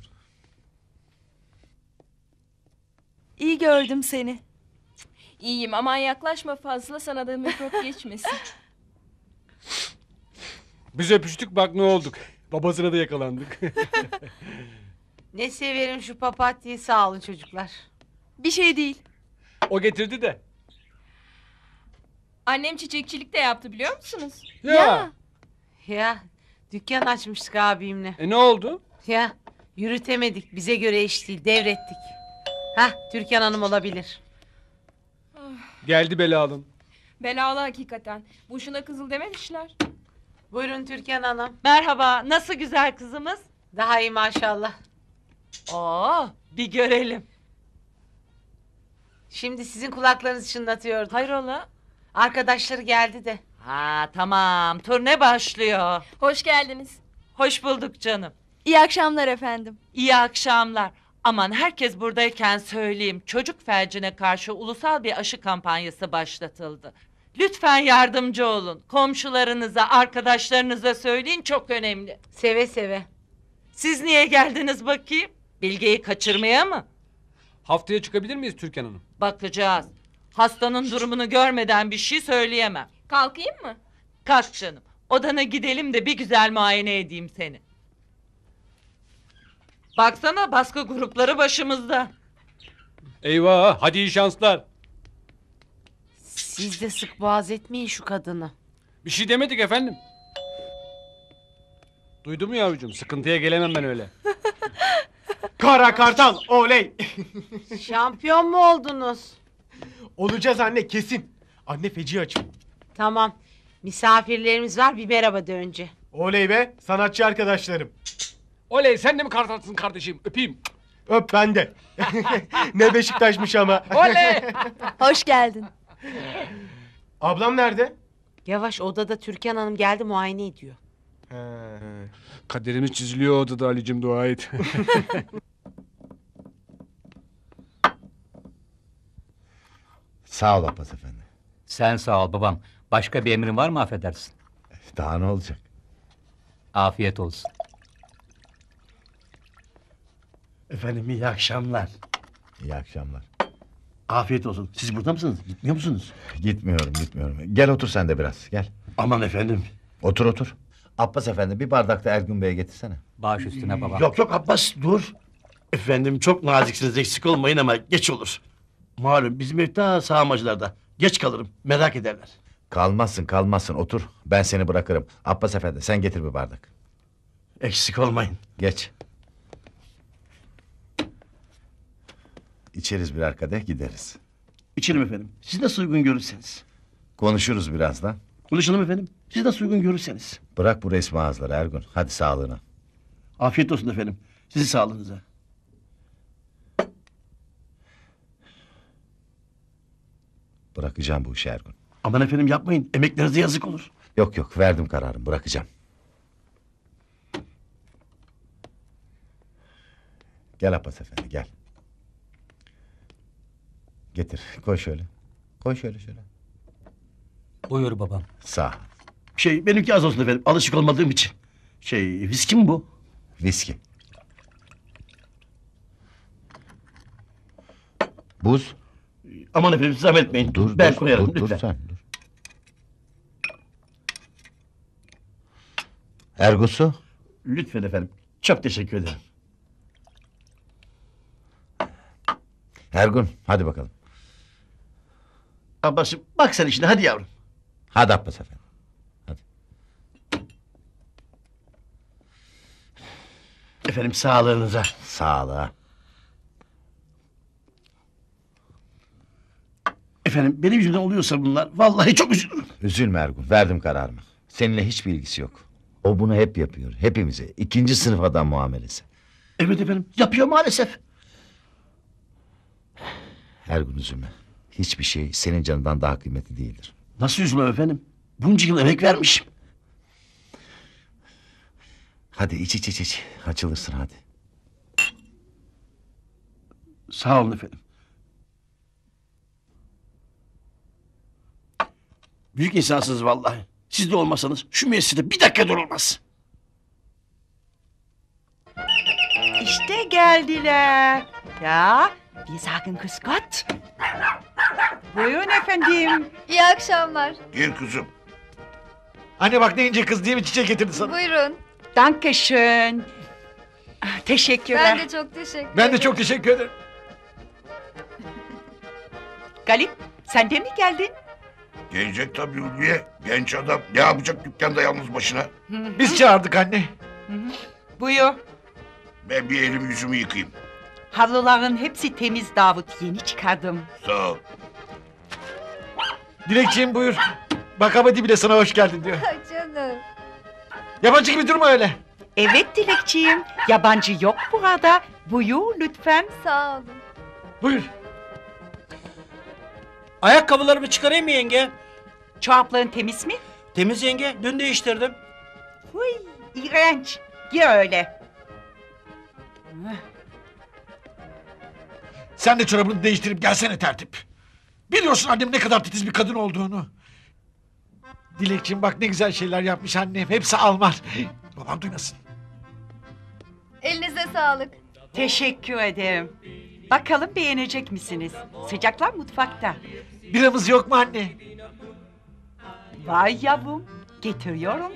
İyi gördüm seni. İyiyim aman yaklaşma fazla sana da mikrop geçmesin. Biz öpüştük bak ne olduk. Babasına da yakalandık. Ne severim şu papatyayı sağ olun çocuklar. Bir şey değil. O getirdi de. Annem çiçekçilik de yaptı biliyor musunuz? Ya. Ya dükkan açmıştık abimle. E ne oldu? Ya yürütemedik bize göre iş değil devrettik. Hah Türkan Hanım olabilir. Geldi belalım. Belalı hakikaten. Boşuna kızıl dememişler. Buyurun Türkan Hanım. Merhaba, nasıl güzel kızımız? Daha iyi maşallah. Oo, bir görelim. Şimdi sizin kulaklarınızı çınlatıyordum. Hayrola? Arkadaşları geldi de. Ha tamam, turne başlıyor. Hoş geldiniz. Hoş bulduk canım. İyi akşamlar efendim. İyi akşamlar. Aman herkes buradayken söyleyeyim. Çocuk felcine karşı ulusal bir aşı kampanyası başlatıldı. Lütfen yardımcı olun. Komşularınıza, arkadaşlarınıza söyleyin çok önemli. Seve seve. Siz niye geldiniz bakayım? Bilge'yi kaçırmaya mı? Haftaya çıkabilir miyiz Türkan Hanım? Bakacağız. Hastanın durumunu görmeden bir şey söyleyemem. Kalkayım mı? Kalk canım. Odana gidelim de bir güzel muayene edeyim seni. Baksana baskı grupları başımızda. Eyvah hadi iyi şanslar. Siz de sık boğaz etmeyin şu kadını. Bir şey demedik efendim. Duydun mu yavrucuğum? Sıkıntıya gelemem ben öyle. Kara kartal oley. Şampiyon mu oldunuz? Olacağız anne kesin. Anne feci açım. Tamam. Misafirlerimiz var bir merhaba de önce. Oley be sanatçı arkadaşlarım. Oley sen de mi kartalsın kardeşim? Öpeyim. Öp ben de. Ne Beşiktaşmış ama. Oley. Hoş geldin. Ablam nerede? Yavaş odada Türkan Hanım geldi muayene ediyor. Kaderimiz çiziliyor odada Ali'cim dua et. Sağ ol Abbas efendi. Sen sağ ol babam. Başka bir emrin var mı affedersin? Daha ne olacak? Afiyet olsun. Efendim iyi akşamlar. İyi akşamlar. Afiyet olsun. Siz burada mısınız? Gitmiyor musunuz? Gitmiyorum gitmiyorum. Gel otur sen de biraz gel. Aman efendim. Otur otur. Abbas efendi bir bardak da Ergun Bey'e getirsene. Baş üstüne baba. Yok yok Abbas dur. Efendim çok naziksiniz eksik olmayın ama geç olur. Malum bizim ev ta sağmacılarda. Geç kalırım merak ederler. Kalmazsın kalmazsın otur. Ben seni bırakırım. Abbas efendi sen getir bir bardak. Eksik olmayın. Geç. İçeriz birer kadeh gideriz. İçelim efendim. Siz nasıl uygun görürseniz. Konuşuruz birazdan. Konuşalım efendim. Siz nasıl uygun görürseniz. Bırak bu resmi ağızları Ergun. Hadi sağlığına. Afiyet olsun efendim. Sizi sağlığınıza. Bırakacağım bu işi Ergun. Aman efendim yapmayın. Emeklerinize yazık olur. Yok yok verdim kararımı bırakacağım. Gel Abbas efendi gel. Getir koy şöyle. Koy şöyle şöyle. Buyur babam. Sağ ol. Şey benimki az olsun efendim. Alışık olmadığım için. Şey viski mi bu? Viski. Buz. Aman efendim zahmet etmeyin. Dur ben dur, koyarım dur, lütfen. dur sen dur. Ergusu? Lütfen efendim. Çok teşekkür ederim. Ergun hadi bakalım. Abbas'ım bak sen işine hadi yavrum. Hadi Abbas efendim. Efendim sağlığınıza. Sağlığa. Efendim benim yüzümden oluyorsa bunlar vallahi çok üzülürüm. Üzülme Ergun, verdim kararımı. Seninle hiçbir ilgisi yok. O bunu hep yapıyor, hepimize. İkinci sınıf adam muamelesi. Evet efendim yapıyor maalesef. Ergun üzülme. Hiçbir şey senin canından daha kıymetli değildir. Nasıl üzülmem efendim? Bunca yıl emek vermişim. Hadi iç iç iç iç. Açılırsın hadi. Sağ olun efendim. Büyük insansınız vallahi. Siz de olmasanız şu mecliste bir dakika durulmaz. İşte geldiler. Ya, wir sagen Grüß Gott. Buyurun efendim. İyi akşamlar. Gir kızım. Anne bak ne ince kız diye bir çiçek getirdi sana. Buyurun. Dankeschön. Ah, teşekkürler. Ben de çok teşekkür Ben de çok teşekkür ederim. Galip, sen de mi geldin? Gelecek tabii Ulviye. Genç adam ne yapacak dükkanda yalnız başına? Biz çağırdık anne. Buyur. Ben bir elimi yüzümü yıkayayım. Havluların hepsi temiz Davut. Yeni çıkardım. Sağ ol. Dilekçiğim buyur. Bak Abadi bile sana hoş geldin diyor. Canım. Yabancı gibi durma öyle. Evet Dilekçiğim. Yabancı yok burada. Buyur lütfen. Sağ olun. Buyur. Ayakkabılarımı çıkarayım mı yenge? Çorapların temiz mi? Temiz yenge, dün değiştirdim. Huy, iğrenç. Gir öyle. Sen de çorabını değiştirip gelsene tertip. Biliyorsun annem ne kadar titiz bir kadın olduğunu. Dilekçim bak ne güzel şeyler yapmış annem. Hepsi Alman. Babam duymasın. Elinize sağlık. Teşekkür ederim. Bakalım beğenecek misiniz? Sıcaklar mutfakta. Biramız yok mu anne? Vay yavrum. Getiriyorum.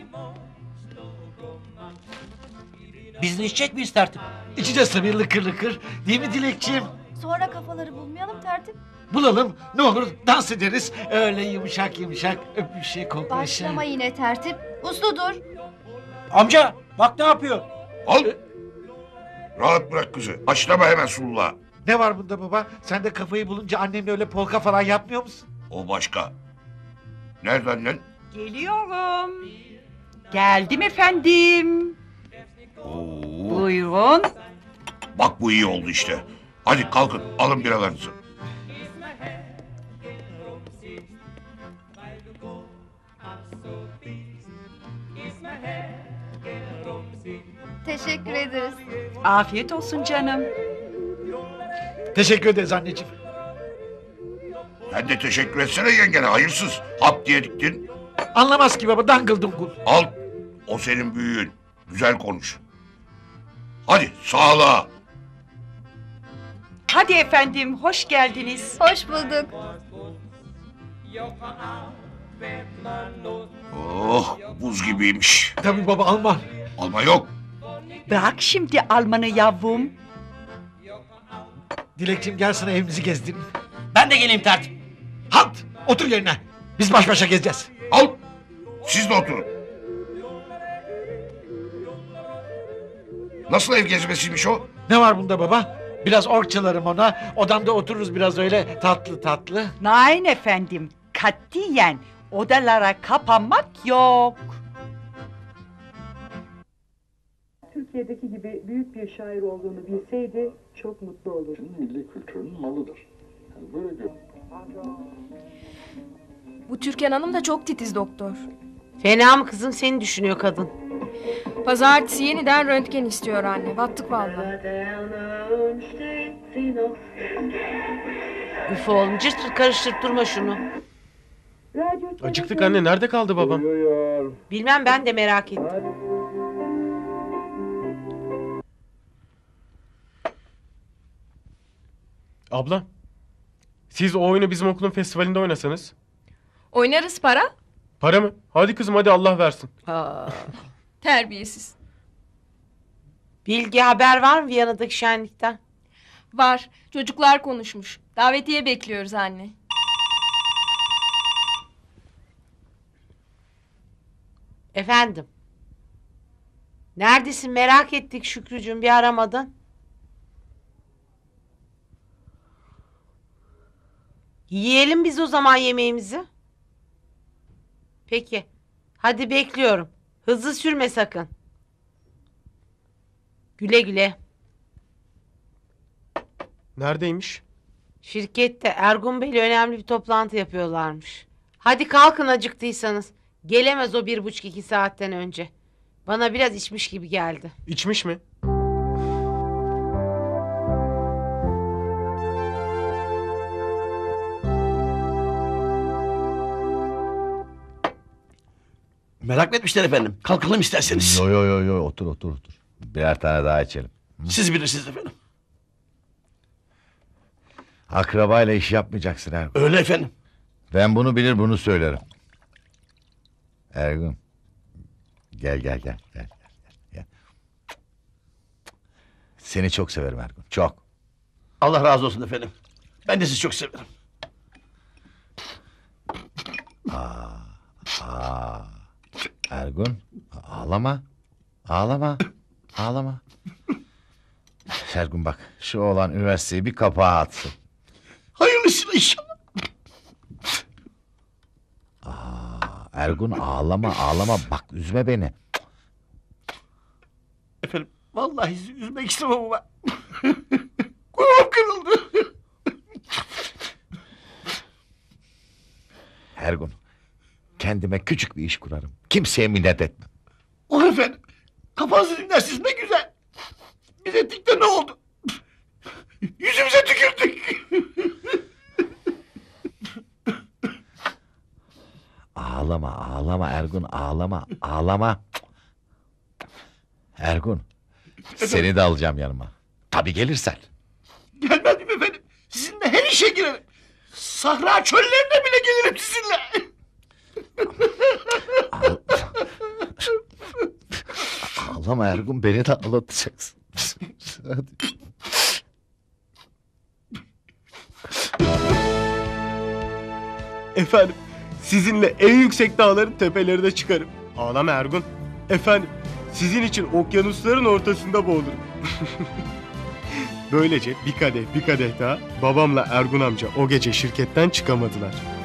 Biz de içecek miyiz tertip? İçeceğiz tabii lıkır lıkır. Değil mi Dilekçiğim? Sonra kafaları bulmayalım tertip. Bulalım ne olur dans ederiz. Öyle yumuşak yumuşak öpüşe koklaşa. Başlama yine tertip. Uslu dur. Amca bak ne yapıyor? Al. Rahat bırak kızı. Başlama hemen suluğa. Ne var bunda baba? Sen de kafayı bulunca annemle öyle polka falan yapmıyor musun? O başka. Nerede annen? Geliyorum. Geldim efendim. Oo. Buyurun. Bak bu iyi oldu işte. Hadi kalkın alın biralarınızı. Teşekkür ederiz. Afiyet olsun canım. Teşekkür ederiz anneciğim. Sen de teşekkür etsene yengene hayırsız. Hap diye diktin. Anlamaz ki baba dangıl dungul. Al. O senin büyüğün. Güzel konuş. Hadi sağlığa. Hadi efendim hoş geldiniz. Hoş bulduk. Oh buz gibiymiş. Tabii baba Alman. Alma yok. Bırak şimdi Almanı yavrum. Dilekçim gel sana evimizi gezdireyim. Ben de geleyim tertip. Halt! Otur yerine. Biz baş başa gezeceğiz. Al. Siz de oturun. Nasıl ev gezmesiymiş o? Ne var bunda baba? Biraz ork çalarım ona. Odamda otururuz biraz öyle tatlı tatlı. Nein efendim. Katiyen odalara kapanmak yok. Türkiye'deki gibi büyük bir şair olduğunu bilseydi çok mutlu olurdu. Milli kültürün malıdır. Yani böyle gör. Bu Türkan Hanım da çok titiz doktor. Fena mı kızım seni düşünüyor kadın. Pazartesi yeniden röntgen istiyor anne. Battık vallahi. Üf oğlum cırt cırt karıştırıp durma şunu. Acıktık anne, nerede kaldı babam? Bilmem ben de merak ettim. Abla, siz o oyunu bizim okulun festivalinde oynasanız. Oynarız para. Para mı? Hadi kızım hadi Allah versin. Aa, Terbiyesiz. Bilgi haber var mı Viyana'daki şenlikten? Var. Çocuklar konuşmuş. Davetiye bekliyoruz anne. Efendim. Neredesin merak ettik Şükrücüğüm, bir aramadın. Yiyelim biz o zaman yemeğimizi. Peki. Hadi bekliyorum. Hızlı sürme sakın. Güle güle. Neredeymiş? Şirkette Ergun Bey'le önemli bir toplantı yapıyorlarmış. Hadi kalkın acıktıysanız. Gelemez o bir buçuk iki saatten önce. Bana biraz içmiş gibi geldi. İçmiş mi? Merak mı etmişler efendim? Kalkalım isterseniz. Yo yo yo yo otur otur otur. Birer tane daha içelim. Hı? Siz bilirsiniz efendim. Akrabayla iş yapmayacaksın Ergun. Öyle efendim. Ben bunu bilir bunu söylerim. Ergun. Gel gel gel gel. gel, gel. Seni çok severim Ergun. Çok. Allah razı olsun efendim. Ben de sizi çok severim. Aa, aa. Ergun ağlama. Ağlama. Ağlama. Ergun bak şu oğlan üniversiteyi bir kapağa atsın. Hayırlısıyla inşallah. Aa, Ergun ağlama ağlama bak üzme beni. Efendim vallahi sizi üzmek istemem ama. Kulağım kırıldı. Ergun kendime küçük bir iş kurarım. Kimseye minnet etmem. O efendim. Kafanızı dinlersiniz ne güzel. Biz ettik de ne oldu? Yüzümüze tükürdük. Ağlama ağlama Ergun ağlama ağlama. Ergun seni de alacağım yanıma. Tabii gelirsen. Gelmez miyim efendim? Sizinle her işe girerim. Sahra çöllerine bile gelirim sizinle. Ağlama Ergun beni de ağlatacaksın. Hadi. Efendim sizinle en yüksek dağların tepelerine çıkarım. Ağlama Ergun. Efendim sizin için okyanusların ortasında boğulurum. Böylece bir kadeh bir kadeh daha babamla Ergun amca o gece şirketten çıkamadılar.